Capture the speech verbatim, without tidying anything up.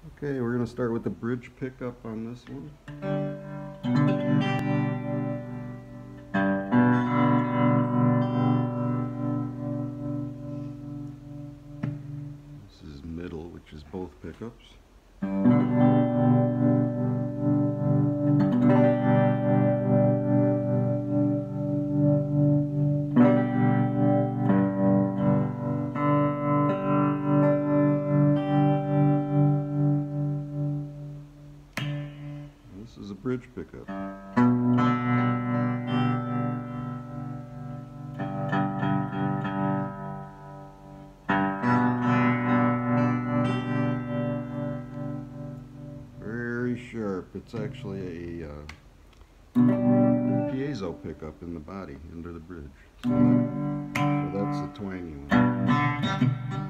Okay, we're going to start with the bridge pickup on this one. This is middle, which is both pickups. This is a bridge pickup. Very sharp. It's actually a uh, piezo pickup in the body under the bridge. So, that, so that's the twangy one.